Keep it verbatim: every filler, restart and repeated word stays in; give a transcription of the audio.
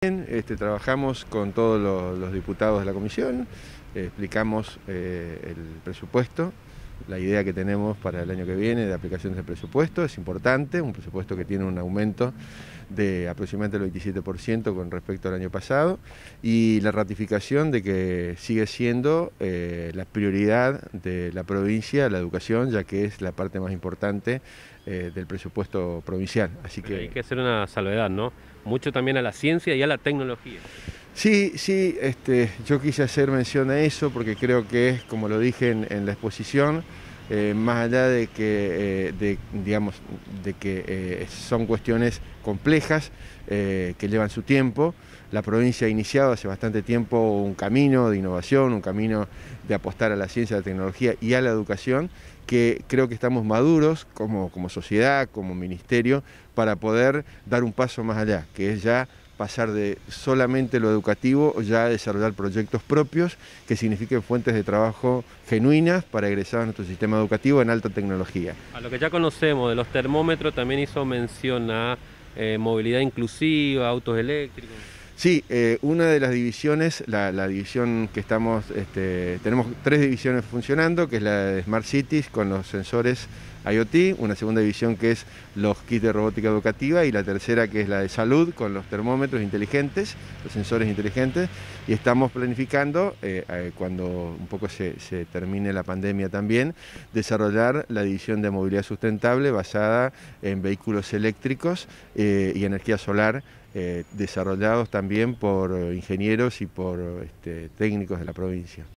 Este, trabajamos con todos los, los diputados de la comisión, eh, explicamos eh, el presupuesto, la idea que tenemos para el año que viene de aplicación del presupuesto. Es importante, un presupuesto que tiene un aumento de aproximadamente el veintisiete por ciento con respecto al año pasado, y la ratificación de que sigue siendo eh, la prioridad de la provincia la educación, ya que es la parte más importante eh, del presupuesto provincial. Así que hay que hacer una salvedad, ¿no? Mucho también a la ciencia y a la tecnología. Sí, sí, este, yo quise hacer mención a eso porque creo que es, como lo dije en, en la exposición, eh, más allá de que, eh, de, digamos, de que eh, son cuestiones complejas eh, que llevan su tiempo. La provincia ha iniciado hace bastante tiempo un camino de innovación, un camino de apostar a la ciencia, a la tecnología y a la educación, que creo que estamos maduros como, como sociedad, como ministerio, para poder dar un paso más allá, que es ya pasar de solamente lo educativo ya a desarrollar proyectos propios que signifiquen fuentes de trabajo genuinas para egresar a nuestro sistema educativo en alta tecnología. A lo que ya conocemos de los termómetros también hizo mención a eh, movilidad inclusiva, autos eléctricos. Sí, eh, una de las divisiones, la, la división que estamos, este, tenemos tres divisiones funcionando, que es la de Smart Cities con los sensores IoT, una segunda división que es los kits de robótica educativa, y la tercera que es la de salud con los termómetros inteligentes, los sensores inteligentes, y estamos planificando, eh, eh, cuando un poco se, se termine la pandemia también, desarrollar la división de movilidad sustentable basada en vehículos eléctricos eh, y energía solar, Eh, desarrollados también por ingenieros y por este, técnicos de la provincia.